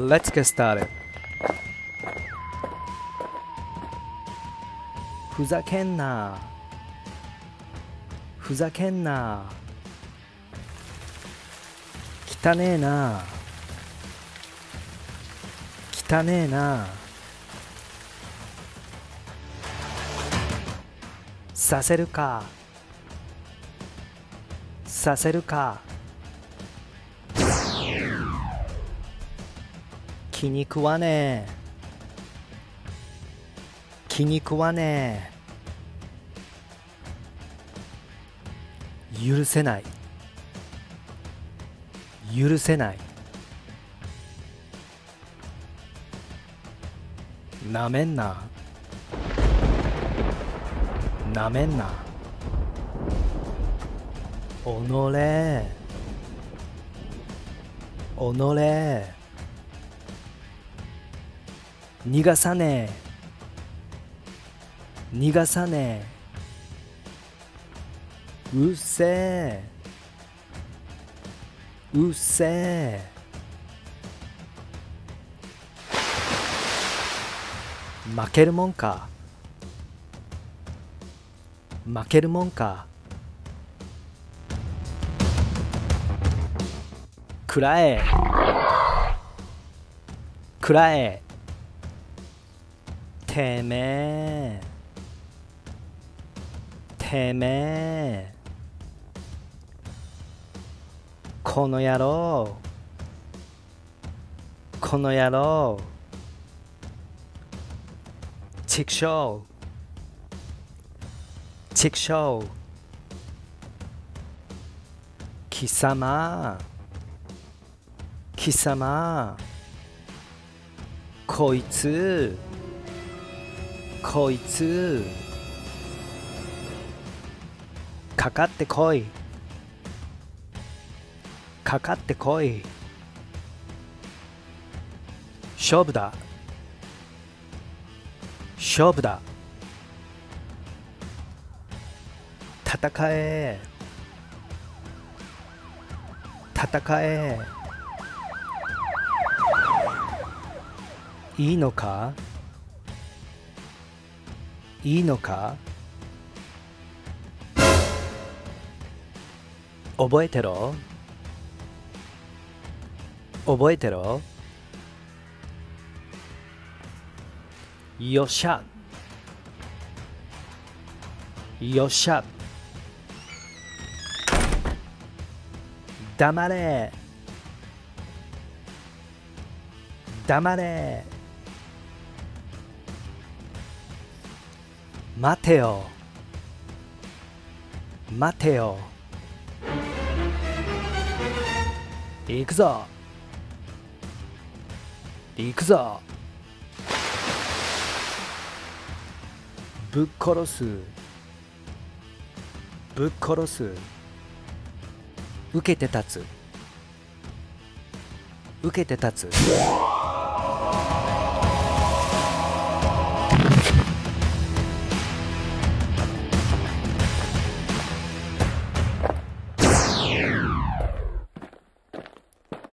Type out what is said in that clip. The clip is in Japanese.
Let's get started. ふざけんな。ふざけんな。汚ねえな。汚ねえな。させるか。させるか。気に食わねえ。気に食わねえ。許せない。許せない。なめんな。なめんな。おのれ。おのれ。逃がさねえ。逃がさねえ。うっせえ。うっせえ。負けるもんか。負けるもんか。くらえ。くらえ。てめえ。てめえ。この野郎。この野郎。チクショー。チクショー。貴様。貴様。こいつ。こいつ。かかってこい。かかってこい。勝負だ。勝負だ。戦え。戦え。いいのか。いいのか。覚えてろ。覚えてろ。よっしゃ。よっしゃ。黙れ。黙れ。待てよ。待てよ。行くぞ。行くぞ。ぶっ殺す。ぶっ殺す。受けて立つ。受けて立つ。